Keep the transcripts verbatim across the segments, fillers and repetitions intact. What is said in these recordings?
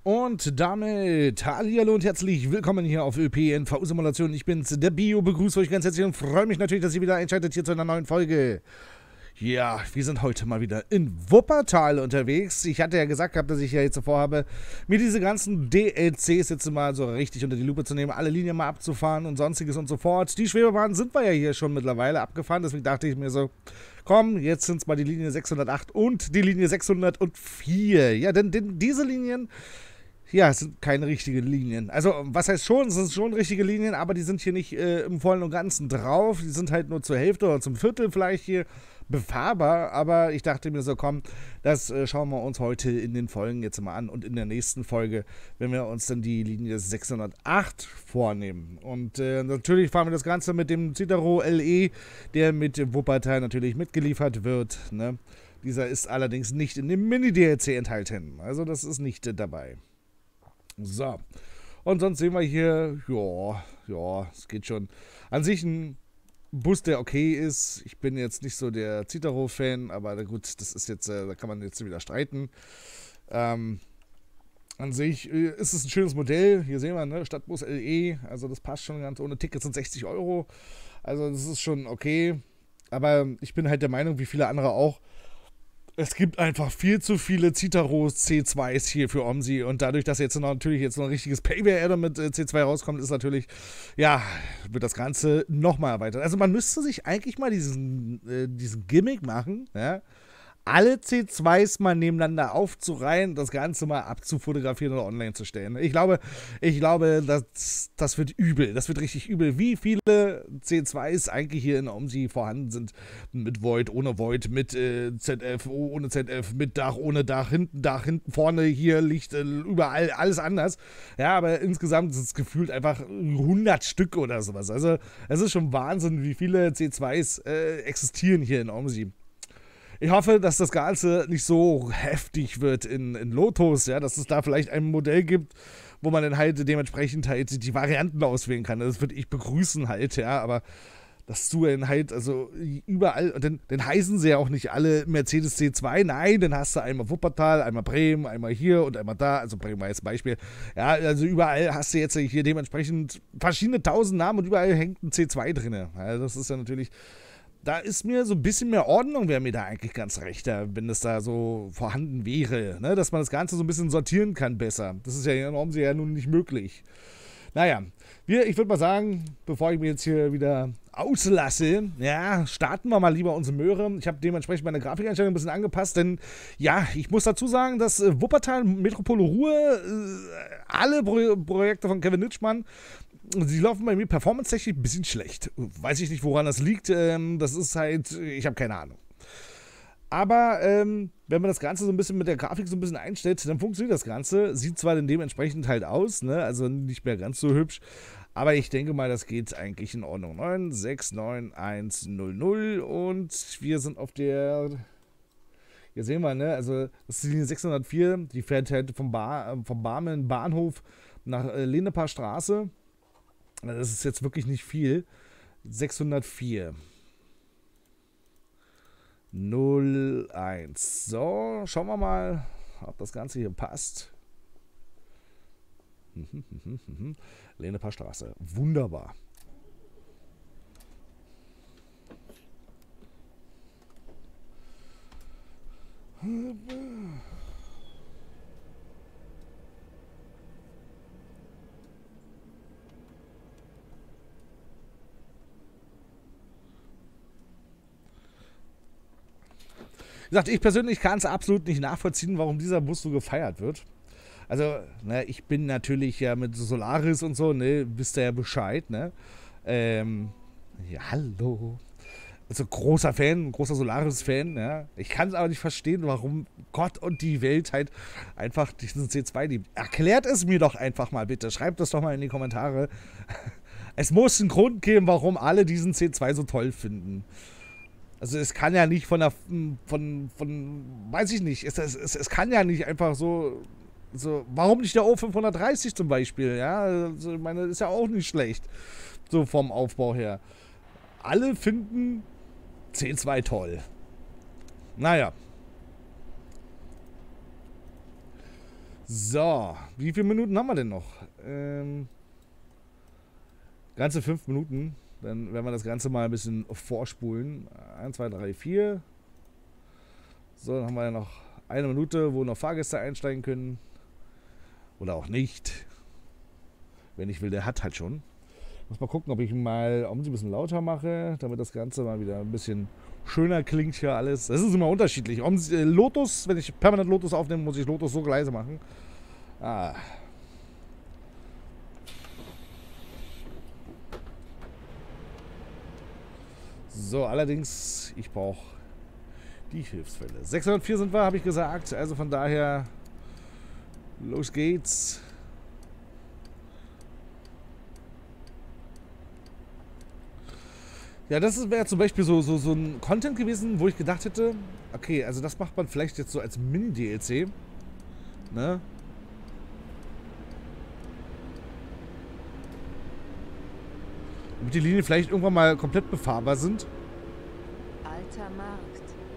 Und damit hallihallo und herzlich willkommen hier auf Ö P N V-Simulation. Ich bin's, der Bio, begrüße euch ganz herzlich und freue mich natürlich, dass ihr wieder einschaltet hier zu einer neuen Folge. Ja, wir sind heute mal wieder in Wuppertal unterwegs. Ich hatte ja gesagt gehabt, dass ich ja jetzt vorhabe, mir diese ganzen D L Cs jetzt mal so richtig unter die Lupe zu nehmen, alle Linien mal abzufahren und sonstiges und so fort. Die Schwebebahn sind wir ja hier schon mittlerweile abgefahren, deswegen dachte ich mir so, komm, jetzt sind es mal die Linie sechshundertacht und die Linie sechshundertvier. Ja, denn, denn diese Linien... Ja, es sind keine richtigen Linien. Also, was heißt schon, es sind schon richtige Linien, aber die sind hier nicht äh, im Vollen und Ganzen drauf. Die sind halt nur zur Hälfte oder zum Viertel vielleicht hier befahrbar. Aber ich dachte mir so, komm, das äh, schauen wir uns heute in den Folgen jetzt mal an. Und in der nächsten Folge, wenn wir uns dann die Linie sechshundertacht vornehmen. Und äh, natürlich fahren wir das Ganze mit dem Citaro L E, der mit Wuppertal natürlich mitgeliefert wird. Ne? Dieser ist allerdings nicht in dem Mini-D L C enthalten. Also, das ist nicht äh, dabei. So, und sonst sehen wir hier, ja, ja, es geht schon. An sich ein Bus, der okay ist. Ich bin jetzt nicht so der Citaro-Fan, aber gut, das ist jetzt, äh, da kann man jetzt wieder streiten. Ähm, an sich äh, ist es ein schönes Modell. Hier sehen wir, ne, Stadtbus L E, also das passt schon ganz ohne Ticket, sind sechzig Euro. Also das ist schon okay. Aber ich bin halt der Meinung, wie viele andere auch, es gibt einfach viel zu viele Citaros C zweis hier für OMSI und dadurch, dass jetzt noch, natürlich jetzt noch ein richtiges Payware-Add-on mit äh, C zwei rauskommt, ist natürlich, ja, wird das Ganze nochmal erweitert. Also man müsste sich eigentlich mal diesen, äh, diesen Gimmick machen, ja, alle C zweis mal nebeneinander aufzureihen, das Ganze mal abzufotografieren oder online zu stellen. Ich glaube, ich glaube, das, das wird übel. Das wird richtig übel. Wie viele C zweis eigentlich hier in OMSI vorhanden sind. Mit Void, ohne Void, mit äh, Z F, ohne Z F, mit Dach, ohne Dach, hinten Dach, hinten vorne, hier Licht, äh, überall, alles anders. Ja, aber insgesamt ist es gefühlt einfach hundert Stück oder sowas. Also, es ist schon Wahnsinn, wie viele C zweis äh, existieren hier in OMSI. Ich hoffe, dass das Ganze nicht so heftig wird in, in Lotus, ja, dass es da vielleicht ein Modell gibt, wo man dann halt dementsprechend halt die Varianten auswählen kann. Das würde ich begrüßen halt, ja, aber dass du dann halt, also überall, und dann, dann heißen sie ja auch nicht alle Mercedes C zwei, nein, dann hast du einmal Wuppertal, einmal Bremen, einmal hier und einmal da, also Bremen als Beispiel. Ja, also überall hast du jetzt hier dementsprechend verschiedene tausend Namen und überall hängt ein C zwei drin. Also das ist ja natürlich... Da ist mir so ein bisschen mehr Ordnung, wäre mir da eigentlich ganz recht, wenn das da so vorhanden wäre, ne? Dass man das Ganze so ein bisschen sortieren kann besser. Das ist ja in OMSI ja nun nicht möglich. Naja, wir, ich würde mal sagen, bevor ich mir jetzt hier wieder auslasse, ja, starten wir mal lieber unsere Möhre. Ich habe dementsprechend meine Grafikeinstellung ein bisschen angepasst, denn ja, ich muss dazu sagen, dass äh, Wuppertal, Metropole Ruhr, äh, alle Pro Projekte von Kevin Nitschmann, sie laufen bei mir performance-technisch ein bisschen schlecht. Weiß ich nicht, woran das liegt. Ähm, das ist halt, ich habe keine Ahnung. Aber ähm, wenn man das Ganze so ein bisschen mit der Grafik so ein bisschen einstellt, dann funktioniert das Ganze. Sieht zwar dann dementsprechend halt aus, ne? Also nicht mehr ganz so hübsch. Aber ich denke mal, das geht eigentlich in Ordnung. neun sechs neun eins null null und wir sind auf der... Hier sehen wir, ne? Also das ist die Linie sechshundertvier. Die fährt halt vom, Bar, vom Barmen Bahnhof nach äh, Leneper Straße. Das ist jetzt wirklich nicht viel. sechshundertvier. null eins. So, schauen wir mal, ob das Ganze hier passt. Leneper Straße. Wunderbar. Wie gesagt, ich persönlich kann es absolut nicht nachvollziehen, warum dieser Bus so gefeiert wird. Also, ne, ich bin natürlich ja mit Solaris und so, ne, wisst ihr ja Bescheid, ne? Ähm, ja, hallo. Also großer Fan, großer Solaris-Fan, ja. Ich kann es aber nicht verstehen, warum Gott und die Welt halt einfach diesen C zwei liebt. Erklärt es mir doch einfach mal bitte. Schreibt das doch mal in die Kommentare. Es muss einen Grund geben, warum alle diesen C zwei so toll finden. Also es kann ja nicht von der, von, von, weiß ich nicht, es, es, es kann ja nicht einfach so, so, warum nicht der O fünfhundertdreißig zum Beispiel, ja, also ich meine, ist ja auch nicht schlecht, so vom Aufbau her. Alle finden C zwei toll. Naja. So, wie viele Minuten haben wir denn noch? Ähm, ganze fünf Minuten. Dann werden wir das Ganze mal ein bisschen vorspulen. eins, zwei, drei, vier. So, dann haben wir ja noch eine Minute, wo noch Fahrgäste einsteigen können. Oder auch nicht. Wer nicht will, der hat halt schon. Muss mal gucken, ob ich mal um sie ein bisschen lauter mache, damit das Ganze mal wieder ein bisschen schöner klingt hier alles. Das ist immer unterschiedlich. Um, äh, Lotus, wenn ich permanent Lotus aufnehme, muss ich Lotus so leise machen. Ah. So, allerdings, ich brauche die Hilfsfälle. sechshundertvier sind wir, habe ich gesagt. Also von daher, los geht's. Ja, das wäre zum Beispiel so, so, so ein Content gewesen, wo ich gedacht hätte, okay, also das macht man vielleicht jetzt so als Mini-D L C. Ne? Damit die Linien vielleicht irgendwann mal komplett befahrbar sind. Alter Markt.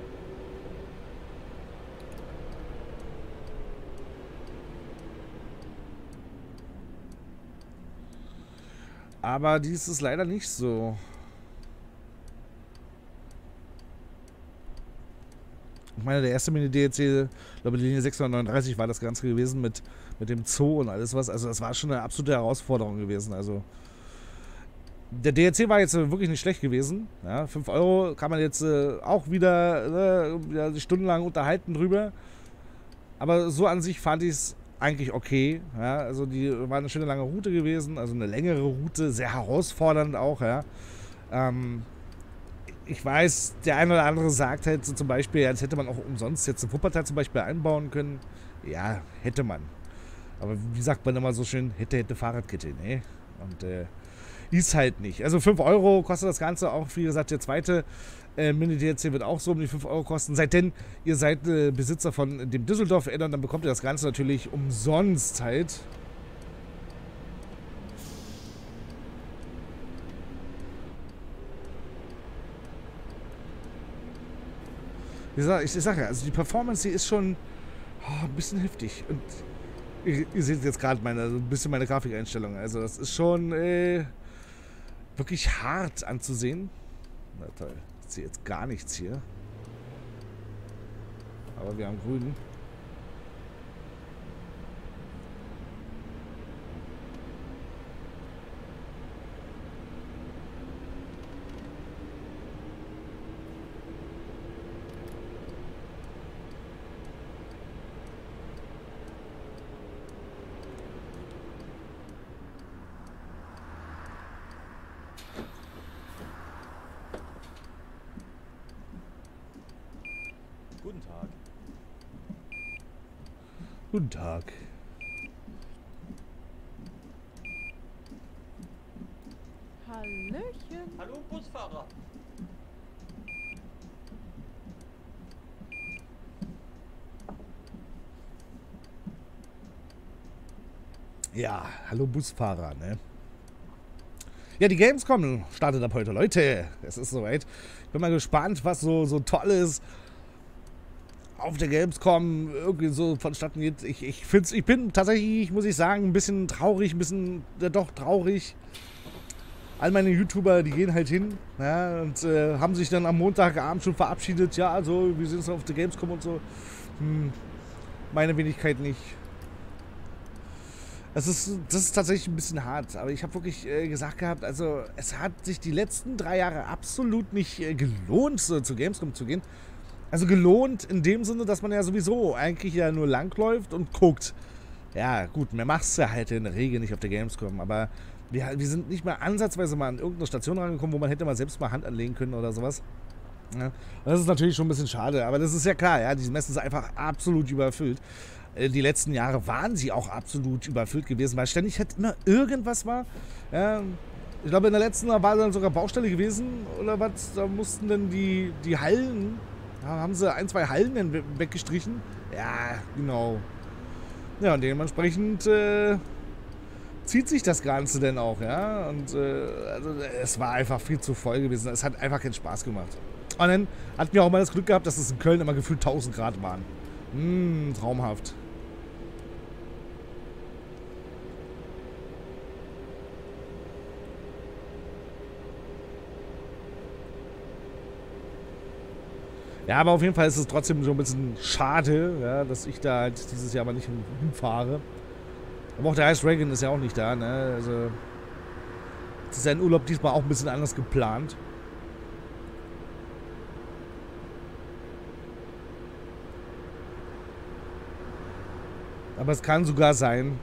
Aber dies ist leider nicht so. Ich meine, der erste Mini-D L C, ich glaube, die Linie sechshundertneununddreißig war das Ganze gewesen mit, mit dem Zoo und alles was. Also das war schon eine absolute Herausforderung gewesen. Also der D L C war jetzt wirklich nicht schlecht gewesen. Ja, fünf Euro kann man jetzt äh, auch wieder, äh, wieder stundenlang unterhalten drüber. Aber so an sich fand ich es eigentlich okay. Ja, also die war eine schöne lange Route gewesen, also eine längere Route, sehr herausfordernd auch. Ja. Ähm, ich weiß, der eine oder andere sagt halt so zum Beispiel, als hätte man auch umsonst jetzt ein Wuppertal zum Beispiel einbauen können. Ja, hätte man. Aber wie sagt man immer so schön, hätte, hätte Fahrradkette, ne? Und äh, ist halt nicht. Also fünf Euro kostet das Ganze auch, wie gesagt, der zweite äh, Mini-D L C wird auch so um die fünf Euro kosten. Seitdem ihr seid äh, Besitzer von dem Düsseldorf-Addon, dann bekommt ihr das Ganze natürlich umsonst halt. Ich sage ich sag ja, also die Performance, die ist schon oh, ein bisschen heftig. Und ihr, ihr seht jetzt gerade meine, so ein bisschen meine Grafikeinstellung. Also das ist schon äh, wirklich hart anzusehen. Na toll, ich sehe jetzt gar nichts hier. Aber wir haben grün. Guten Tag. Guten Tag. Hallöchen. Hallo Busfahrer. Ja, hallo Busfahrer, ne? Ja, die Gamescom startet ab heute. Leute, es ist soweit. Ich bin mal gespannt, was so, so Tolles auf der Gamescom irgendwie so vonstatten geht. Ich, ich, find's, ich bin tatsächlich, muss ich sagen, ein bisschen traurig, ein bisschen, ja, doch traurig. All meine YouTuber, die gehen halt hin, ja, und äh, haben sich dann am Montagabend schon verabschiedet. Ja, also, wir sind jetzt auf der Gamescom und so. Hm, meine Wenigkeit nicht. Das ist, das ist tatsächlich ein bisschen hart, aber ich habe wirklich äh, gesagt gehabt, also es hat sich die letzten drei Jahre absolut nicht äh, gelohnt, so, zu Gamescom zu gehen. Also gelohnt in dem Sinne, dass man ja sowieso eigentlich ja nur langläuft und guckt. Ja gut, mehr machst du halt in der Regel nicht auf der Gamescom, aber wir, wir sind nicht mal ansatzweise mal an irgendeine Station rangekommen, wo man hätte mal selbst mal Hand anlegen können oder sowas. Ja, das ist natürlich schon ein bisschen schade, aber das ist ja klar, ja, die Messen sind einfach absolut überfüllt. Die letzten Jahre waren sie auch absolut überfüllt gewesen, weil ständig halt immer irgendwas war. Ja, ich glaube, in der letzten war dann sogar Baustelle gewesen oder was. Da mussten dann die, die Hallen, da haben sie ein, zwei Hallen dann weggestrichen. Ja, genau. Ja, und dementsprechend äh, zieht sich das Ganze dann auch, ja. Und äh, also, es war einfach viel zu voll gewesen. Es hat einfach keinen Spaß gemacht. Und dann hatten wir auch mal das Glück gehabt, dass es in Köln immer gefühlt tausend Grad waren. Mmh, traumhaft. Ja, aber auf jeden Fall ist es trotzdem so ein bisschen schade, ja, dass ich da halt dieses Jahr mal nicht hinfahre. Aber auch der Ice Dragon ist ja auch nicht da, ne? Also, es ist sein Urlaub diesmal auch ein bisschen anders geplant. Aber es kann sogar sein,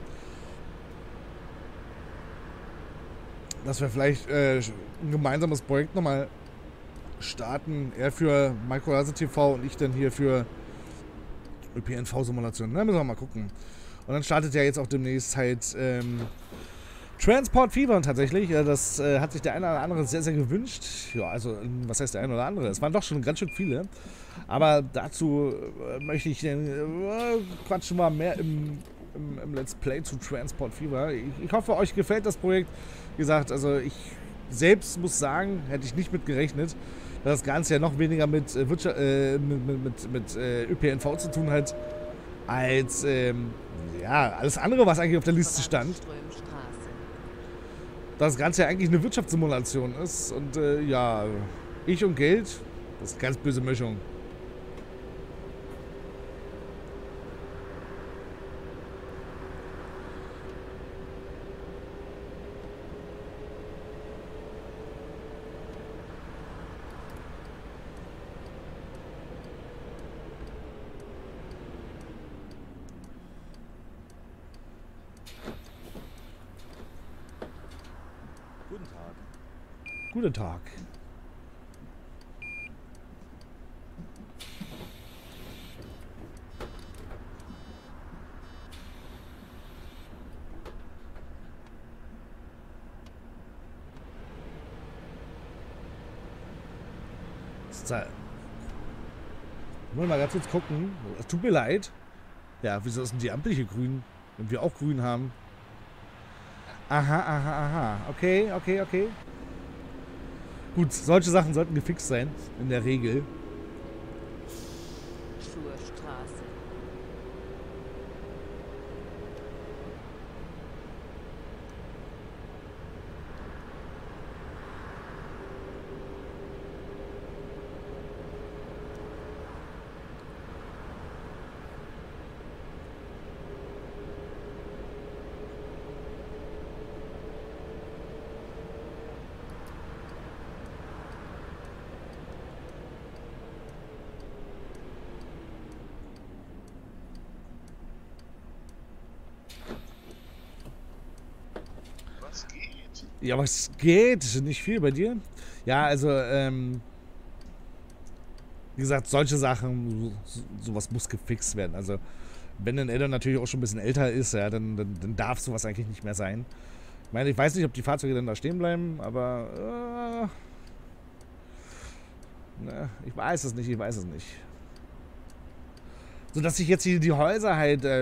dass wir vielleicht äh, ein gemeinsames Projekt nochmal starten. Er für Microlaser T V und ich dann hier für Ö P N V-Simulation. Na, müssen wir mal gucken. Und dann startet ja jetzt auch demnächst halt ähm, Transport Fever tatsächlich. Ja, das äh, hat sich der eine oder andere sehr, sehr gewünscht. Ja, also, was heißt der eine oder andere? Es waren doch schon ganz schön viele. Aber dazu äh, möchte ich den äh, quatschen mal mehr im, im, im Let's Play zu Transport Fever. Ich, ich hoffe, euch gefällt das Projekt. Wie gesagt, also ich selbst muss sagen, hätte ich nicht mit gerechnet, dass das Ganze ja noch weniger mit, äh, Wirtschaft, äh, mit, mit, mit, mit äh, Ö P N V zu tun hat, als ähm, ja, alles andere, was eigentlich auf der Liste stand. Dass das Ganze ja eigentlich eine Wirtschaftssimulation ist. Und äh, ja, ich und Geld, das ist eine ganz böse Mischung. Guten Tag. Guten Tag. Wollen wir mal ganz kurz gucken. Es tut mir leid. Ja, wieso ist denn die Ampel hier grün? Wenn wir auch grün haben. Aha, aha, aha. Okay, okay, okay. Gut, solche Sachen sollten gefixt sein. In der Regel. Schurstraße. Was geht? Ja, was geht? Nicht viel bei dir? Ja, also, ähm... wie gesagt, solche Sachen, so, sowas muss gefixt werden. Also, wenn ein Addon natürlich auch schon ein bisschen älter ist, ja, dann, dann, dann darf sowas eigentlich nicht mehr sein. Ich meine, ich weiß nicht, ob die Fahrzeuge dann da stehen bleiben, aber... Äh, ne, ich weiß es nicht, ich weiß es nicht. So dass sich jetzt hier die Häuser halt... Äh,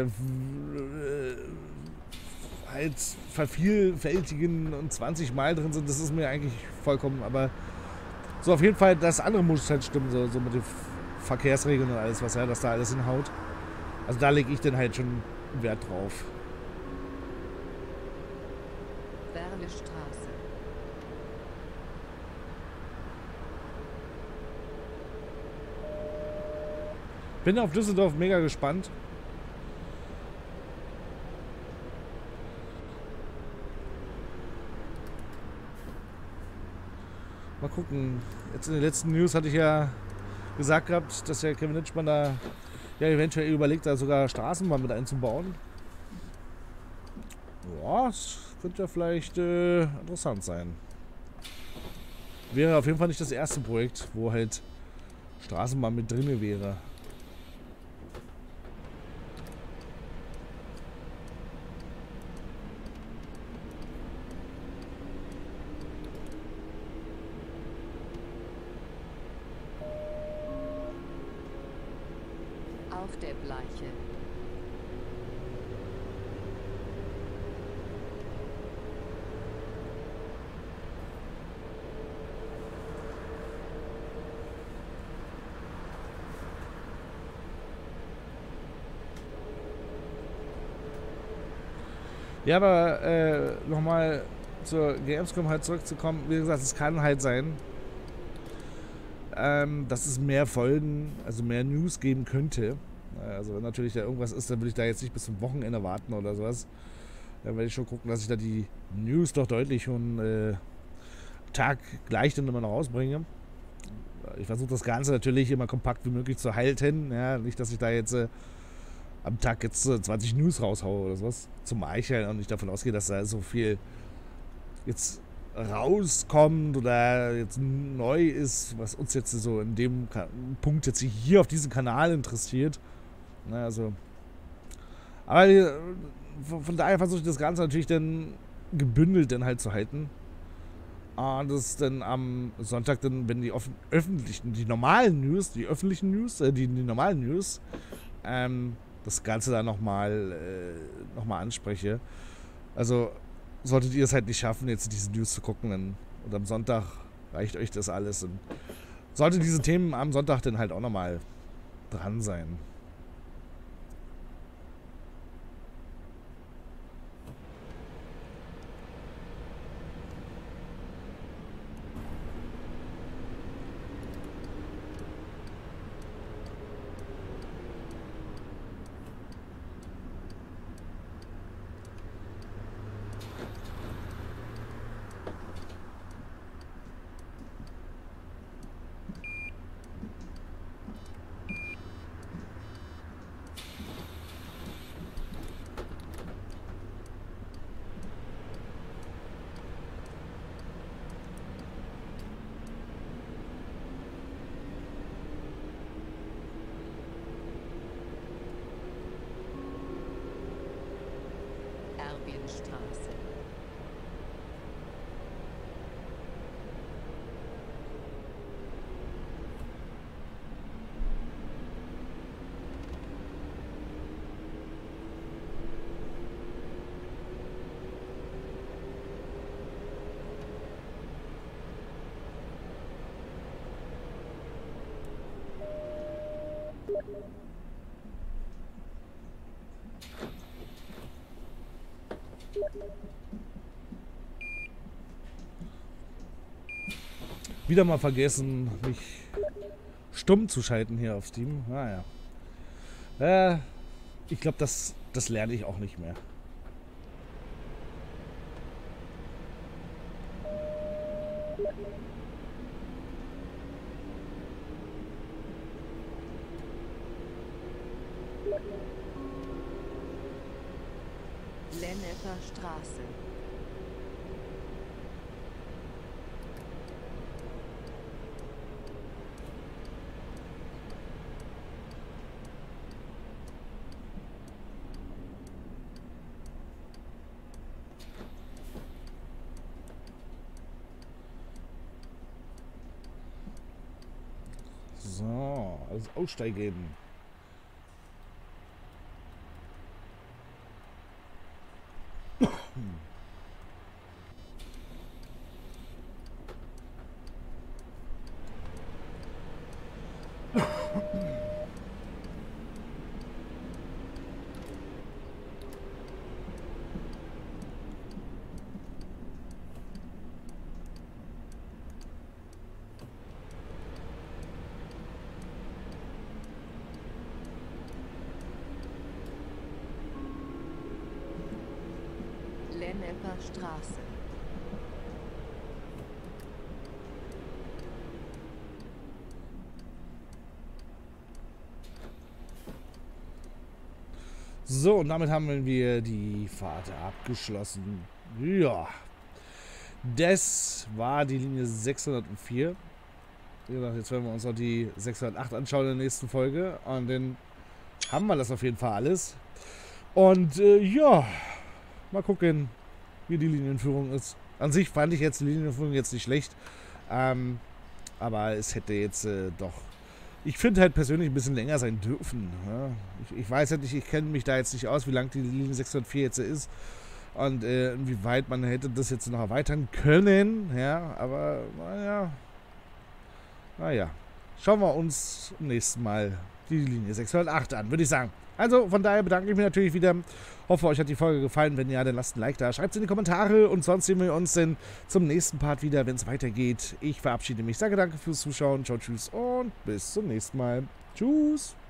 halt vervielfältigen und zwanzig Mal drin sind, das ist mir eigentlich vollkommen, aber so auf jeden Fall, das andere muss halt stimmen, so, so mit den Verkehrsregeln und alles, was ja, dass da alles hinhaut. Also da lege ich dann halt schon Wert drauf. Werlestraße. Bin auf Düsseldorf mega gespannt. Mal gucken. Jetzt in den letzten News hatte ich ja gesagt gehabt, dass der Kevin Nitschmann da ja eventuell überlegt, da sogar Straßenbahn mit einzubauen. Ja, das könnte ja vielleicht äh, interessant sein. Wäre auf jeden Fall nicht das erste Projekt, wo halt Straßenbahn mit drinne wäre. Auf der Bleiche. Ja, aber äh, nochmal zur Gamescom halt zurückzukommen. Wie gesagt, es kann halt sein, ähm, dass es mehr Folgen, also mehr News geben könnte. Also wenn natürlich da irgendwas ist, dann will ich da jetzt nicht bis zum Wochenende warten oder sowas. Dann werde ich schon gucken, dass ich da die News doch deutlich schon äh, Tag gleich dann immer noch rausbringe. Ich versuche das Ganze natürlich immer kompakt wie möglich zu halten. Ja, nicht, dass ich da jetzt äh, am Tag jetzt äh, zwanzig News raushaue oder sowas. Zum Eichern und nicht davon ausgehe, dass da so viel jetzt rauskommt oder jetzt neu ist, was uns jetzt so in dem Ka- Punkt jetzt hier auf diesem Kanal interessiert. Na, also, aber äh, von, von daher versuche ich das Ganze natürlich dann gebündelt dann halt zu halten. Und das ist dann am Sonntag dann, wenn die offen, öffentlichen, die normalen News, die öffentlichen News, äh, die, die normalen News, ähm, das Ganze dann nochmal äh, noch mal anspreche. Also solltet ihr es halt nicht schaffen, jetzt diese News zu gucken, dann, und am Sonntag reicht euch das alles. Und sollte diese Themen am Sonntag dann halt auch nochmal dran sein. Erbienstraße. Wieder mal vergessen, mich stumm zu schalten hier auf Steam. Naja. Äh, ich glaube, das, das lerne ich auch nicht mehr. Lennepper Straße. So, also aussteigen. Lennepper Straße. So, und damit haben wir die Fahrt abgeschlossen. Ja. Das war die Linie sechshundertvier. Wie gesagt, jetzt werden wir uns noch die sechshundertacht anschauen in der nächsten Folge. Und dann haben wir das auf jeden Fall alles. Und äh, ja, mal gucken, wie die Linienführung ist. An sich fand ich jetzt die Linienführung jetzt nicht schlecht. Ähm, aber es hätte jetzt äh, doch... Ich finde halt persönlich ein bisschen länger sein dürfen. Ja. Ich, ich weiß halt nicht, ich kenne mich da jetzt nicht aus, wie lang die Linie sechshundertvier jetzt ist. Und äh, inwieweit man hätte das jetzt noch erweitern können. Ja, aber naja. Naja. Schauen wir uns im nächsten Mal die Linie sechshundertacht an, würde ich sagen. Also von daher bedanke ich mich natürlich wieder. Hoffe, euch hat die Folge gefallen. Wenn ja, dann lasst ein Like da. Schreibt es in die Kommentare und sonst sehen wir uns dann zum nächsten Part wieder, wenn es weitergeht. Ich verabschiede mich. Sage danke fürs Zuschauen. Ciao, tschüss und bis zum nächsten Mal. Tschüss.